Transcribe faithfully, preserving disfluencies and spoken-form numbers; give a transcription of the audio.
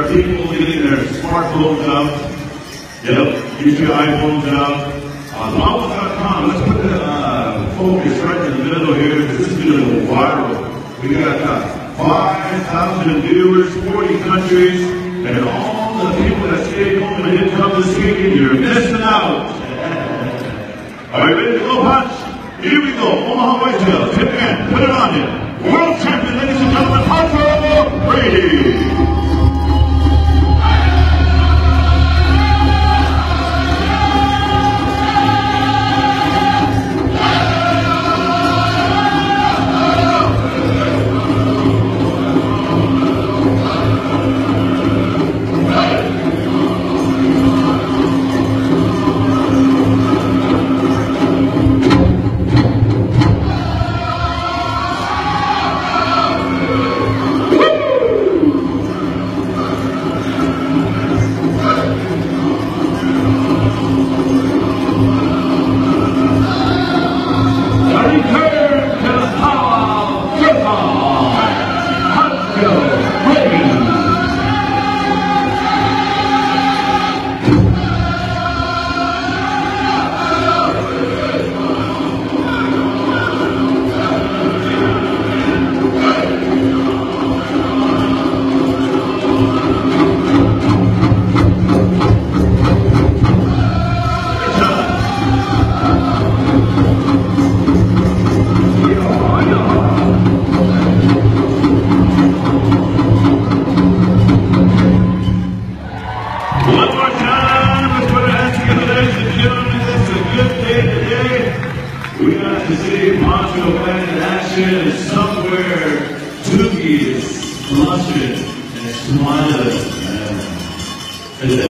people getting their smartphones out. Yep, get your iPhones out. Uh, Vamos dot com, let's put the uh, focus right in the middle here, because this is going to go viral. We got uh, five thousand viewers, forty countries, and all the people that stayed home and didn't come this weekend, you're missing out. Are you ready to go, Punch? Here we go, Omaha Whitetails, tip man, put it on him. World champion, ladies and gentlemen, Hunter Brady. We got to see Macho Man in action, and somewhere Doogie is blushing and smiling.